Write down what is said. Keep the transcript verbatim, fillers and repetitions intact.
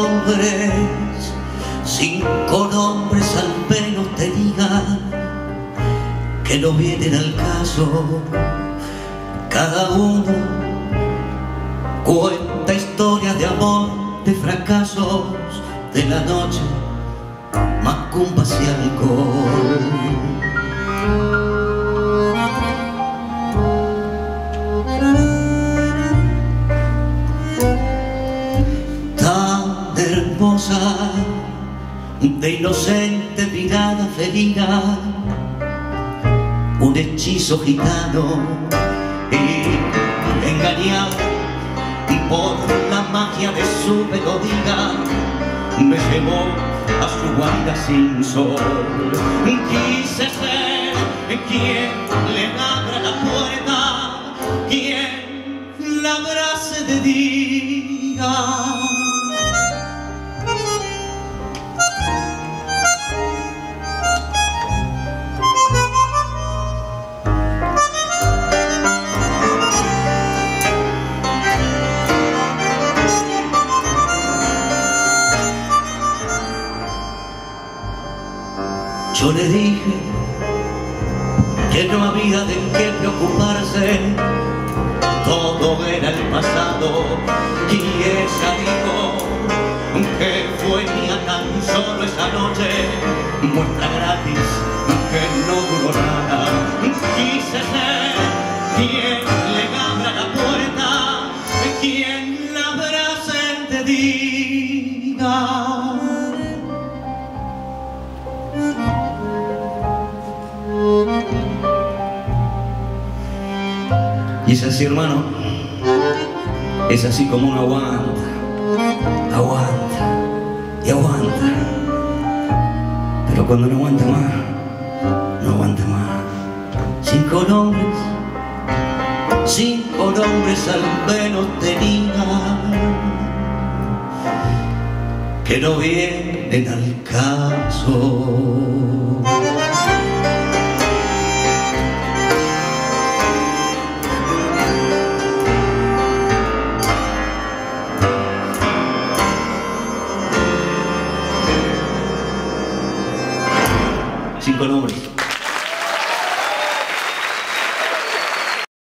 nombres, cinco nombres al menos te digan que no vienen al caso. Cada uno cuenta historias de amor, de fracasos, de la noche, macumbas y alcohol. Tan hermosa, de inocente mirada felina, un hechizo gitano, y engañado por la magia de su melodía, me llevó a su guarida sin sol. Quise ser quien le abra la puerta, quien la abrace de día. Yo le dije que no había de qué preocuparse, todo era el pasado, y ella dijo que fue mía tan solo esa noche, muestra gratis que no duró nada. Quise ser quien le abra la puerta, quien la abrace te diga. Y es así, hermano, es así como uno aguanta, aguanta y aguanta, pero cuando no aguanta más, no aguanta más. Cinco nombres, cinco nombres al menos tenía, que no vienen al caso. Cinco nombres.